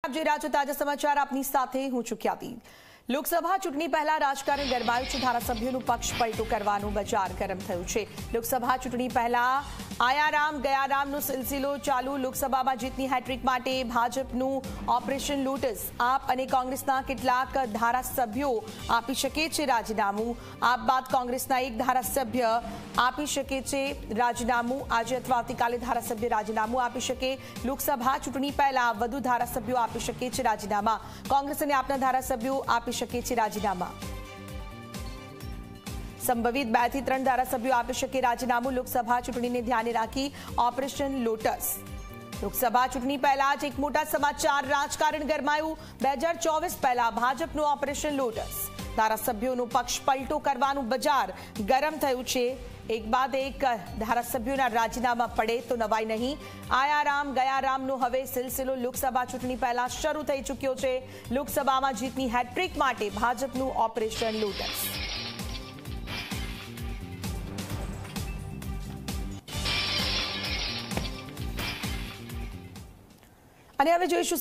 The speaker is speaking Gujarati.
જે રાજ્ય તાજા સમાચાર આપની સાથે હું ચુક્યાતી લોકસભા ચૂંટણી પહેલા રાજકારણ ગરમાયું છે। ધારાસભ્યોનું પક્ષ પલટું કરવાનું બજાર ગરમ થયું છે। લોકસભા ચૂંટણી પહેલા આયારામ ગયારામનો સિલસિલો ચાલુ। લોકસભામાં જીતની હેટ્રિક માટે ભાજપનું ઓપરેશન લોટસ। આપ અને કોંગ્રેસના કેટલાક ધારાસભ્યો આપી શકે છે રાજીનામું। આપ બાદ કોંગ્રેસના એક ધારાસભ્ય આપી શકે છે રાજીનામું। આજે અથવા આવતીકાલે ધારાસભ્ય રાજીનામું આપી શકે। લોકસભા ચૂંટણી પહેલા વધુ ધારાસભ્યો આપી શકે છે રાજીનામા। કોંગ્રેસ અને આપના ધારાસભ્યો આપી શકે છે રાજીનામા। સંભવિત 2 થી 3 ધારાસભ્યો આપી શકે રાજીનામું। લોકસભા ચૂંટણીને ધ્યાને રાખી ઓપરેશન લોટસ। લોકસભા ચૂંટણી પહેલા જ એક મોટા સમાચાર, રાજકારણ ગરમાયું। 2024 પહેલા ભાજપનું ઓપરેશન લોટસ। ધારાસભ્યોનું પક્ષ પલટો કરવાનું બજાર ગરમ થયું છે। એક બાદ એક ધારાસભ્યોના રાજીનામા પડે તો નવાઈ નહીં। આયારામ ગયારામનો હવે સિલસિલો લોકસભા ચૂંટણી પહેલા શરૂ થઈ ચૂક્યો છે। લોકસભામાં જીતની હેટ્રિક માટે ભાજપનું ઓપરેશન લોટસ। અને હવે જોઈશું